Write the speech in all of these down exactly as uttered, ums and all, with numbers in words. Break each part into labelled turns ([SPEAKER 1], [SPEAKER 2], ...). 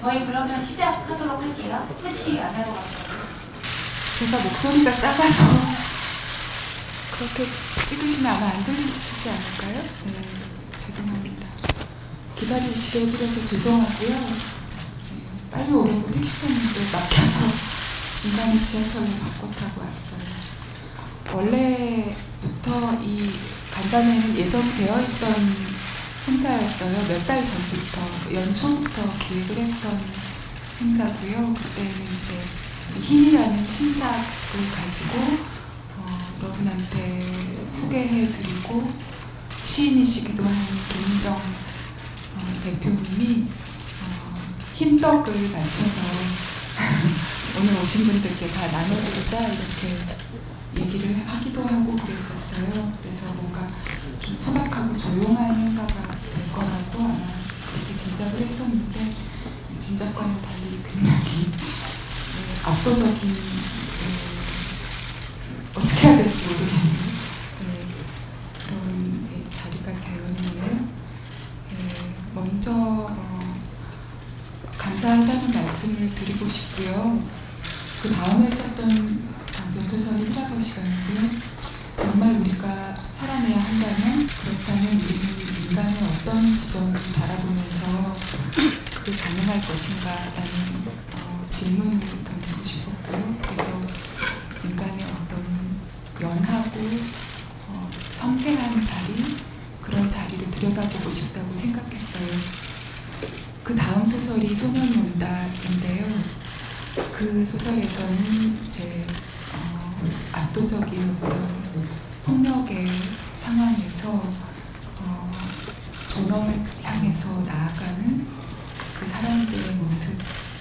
[SPEAKER 1] 저희 그러면 시작하도록 할게요. 패치 안 하러 갈게요.
[SPEAKER 2] 제가 목소리가 작아서 그렇게 찍으시면 아마 안 들리시지 않을까요? 네, 죄송합니다. 기다리시게 해드려서 죄송하고요. 네, 빨리 오려고 택시 탔는데 막혀서 중간에 지하철로 바꿔 타고 왔어요. 원래부터 이 간담회는 예정이 되어 있던 행사였어요. 몇 달 전부터, 연초부터 기획을 했던 행사고요. 그때는 이제 힘이라는 신작을 가지고 어, 여러분한테 소개해드리고 시인이시기도 한 김인정 어, 대표님이 어, 흰떡을 맞춰서 오늘 오신 분들께 다 나눠드리자 이렇게 얘기를 하기도 하고 그랬었어요. 그래서 뭔가 좀 소박하고 조용한 행사가 될 거라고 아마 그렇게 짐작을 했었는데 짐작과는 달리 굉장히 네, 압도적인 네, 어떻게 해야 될지 모르겠네요. 네, 그런 네, 자리가 되었네요. 네, 먼저 어, 감사하다는 말씀을 드리고 싶고요. 그 다음에 썼던 연두선이 히라버 시간이고요. 정말 우리가 살아내야 한다면 그렇다면 우리는 인간의 어떤 지점을 바라보면서 그게 가능할 것인가 라는 어, 질문을 던지고 싶었고요. 그래서 인간의 어떤 연하고 어, 섬세한 자리, 그런 자리를 들여다보고 싶다고 생각했어요. 그 다음 소설이 소년이 온다인데요. 그 소설에서는 이제 어, 압도적인 폭력의 상황에서 어, 존엄을 향해서 나아가는 그 사람들의 모습을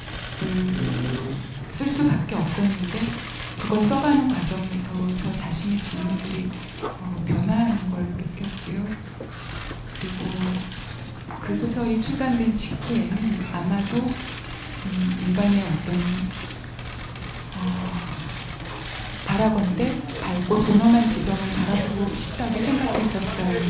[SPEAKER 2] 쓸 수밖에 없었는데 그걸 써가는 과정에서 저 자신의 질문들이 어, 변화하는 걸 느꼈고요. 그리고 그 소설이 출간된 직후에는 아마도 음, 인간의 어떤 어, 바라본데 밝고 존엄한 지점을 바라보고 싶다고 생각했었어요.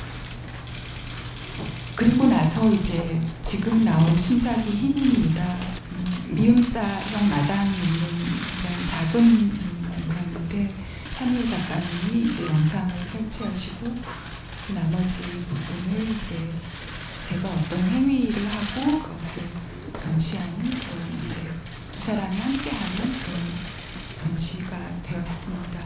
[SPEAKER 2] 그리고 나서 이제 지금 나온 신작이 흰입니다. 음, 미음자형 마당이 있는 굉장히 작은 공간인데 찬일 작가님이 이제 영상을 설치하시고 그 나머지 부분을 이제 제가 어떤 행위를 하고 그것을 전시하는 그런 이제 두 사람이 함께하는 그런 전시가 되었습니다.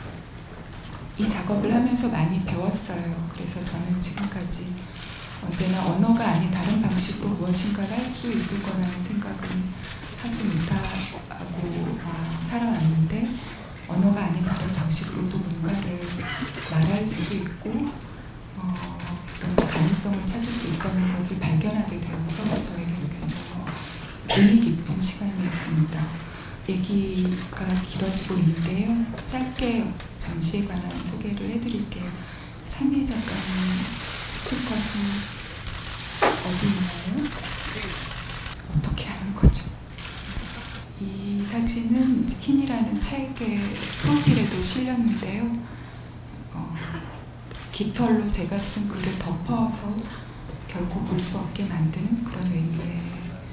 [SPEAKER 2] 이 작업을 하면서 많이 배웠어요. 그래서 저는 지금까지 언제나 언어가 아닌 다른 방식으로 무엇인가를 할 수 있을 거라는 생각은 하지 못하고 어, 살아왔는데 언어가 아닌 다른 방식으로도 뭔가를 말할 수도 있고 어, 그런 가능성을 찾을 수 있다는 것을 발견하게 되어서 저에게는 굉장히 의미 깊은 시간이었습니다. 얘기가 길어지고 있는데요. 짧게 전시에 관한 소개를 해드릴게요. 찬미 작가님 스티커는 어디 있나요? 어떻게 하는 거죠? 이 사진은 흰이라는 책의 프로필에도 실렸는데요. 어, 깃털로 제가 쓴 글을 덮어서 결국 볼 수 없게 만드는 그런 의미의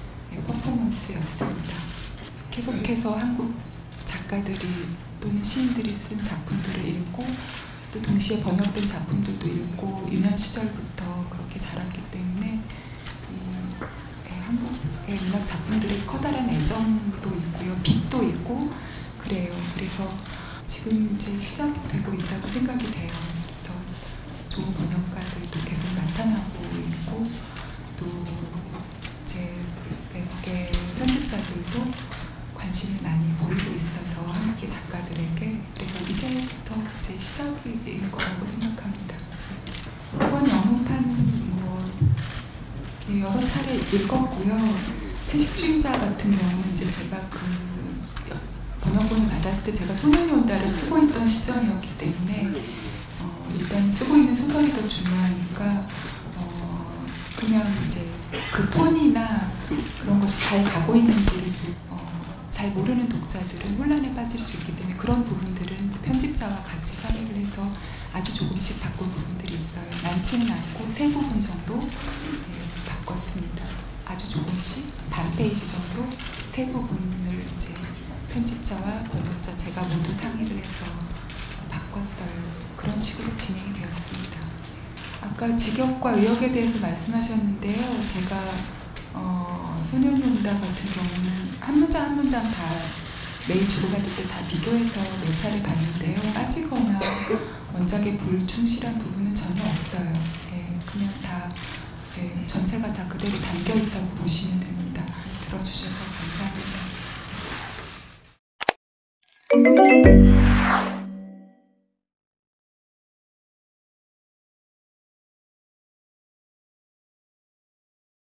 [SPEAKER 2] 퍼포먼스였습니다. 계속해서 한국 작가들이 또는 시인들이 쓴 작품들을 읽고 또 동시에 번역된 작품들도 읽고 유년 시절부터 그렇게 자랐기 때문에 이, 예, 한국의 문학 작품들이 커다란 애정도 있고요. 빛도 있고 그래요. 그래서 지금 이제 시작되고 있다고 생각이 돼요. 그래서 좋은 번역가들도 계속 나타나고 있고 또 이제 외국의 편집자들도 관심을 많이 보이고 있어서 한국의 작가들에게 그래서 이제부터 제 시작일 거라고 생각합니다. 이번 영문판은 뭐 여러 차례 읽었고요. 채식주의자 같은 경우는 이제 제가 그 번역본을 받았을 때 제가 소년이 온다를 쓰고 있던 시점이었기 때문에 어 일단 쓰고 있는 소설이 더 중요하니까 어 그냥 이제 그 톤이나 그런 것이 잘 가고 있는지를 어 잘 모르는 독자들은 혼란에 빠질 수 있기 때문에 그런 부분들은 이제 편집자와 같이 상의를 해서 아주 조금씩 바꾼 부분들이 있어요. 많지는 않고 세 부분 정도 네, 바꿨습니다. 아주 아주 조금씩 반 페이지 정도 세 부분을 이제 편집자와 번역자 제가 모두 상의를 해서 바꿨어요. 그런 식으로 진행이 되었습니다. 아까 직역과 의역에 대해서 말씀하셨는데요. 제가 어, 소년용다 같은 경우는 한 문장 한 문장 다 메일 주고받을 때 다 비교해서 몇 차례 봤는데요. 빠지거나 원작에 불충실한 부분은 전혀 없어요. 예, 그냥 다 예, 전체가 다 그대로 담겨 있다고 보시면 됩니다. 들어주셔서 감사합니다.